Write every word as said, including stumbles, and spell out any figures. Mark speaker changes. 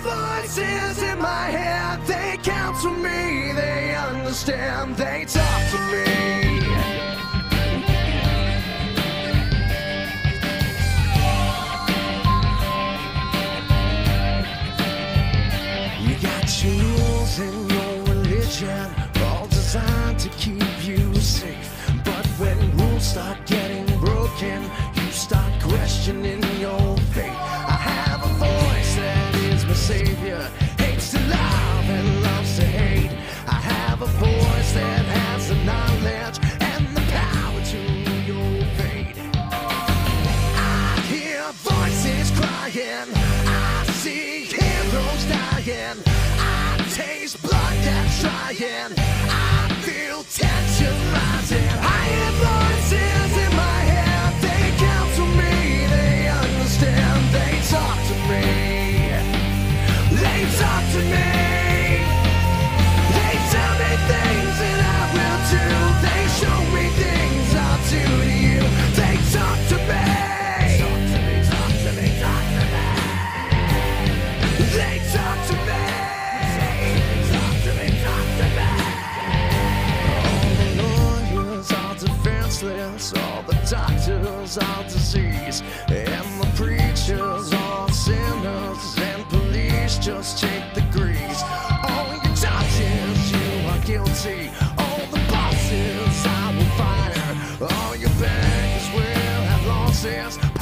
Speaker 1: voices in my head, they counsel me, they understand, they talk to me. You got your rules in your religion, all designed to keep you safe. But when rules start getting broken, you start questioning your faith. I have a voice that is my savior, hates to love and loves to hate. I have a voice that has the knowledge and the power to your fate. I hear voices crying, I see heroes dying, I taste blood that's trying, I feel tension rising. I hear voices in my head, they counsel me, they understand, they talk to me, they talk to me, they tell me things that I will do, they show me things I'll do to you, they talk to me, talk to me, talk to me, talk to me, they talk to me, talk to me, talk to me. All the lawyers are defenseless, all the doctors are disease, and the preachers are sinners, and police just take the grease. All your judges, you are guilty, all the bosses I will fire, all your bankers will have losses.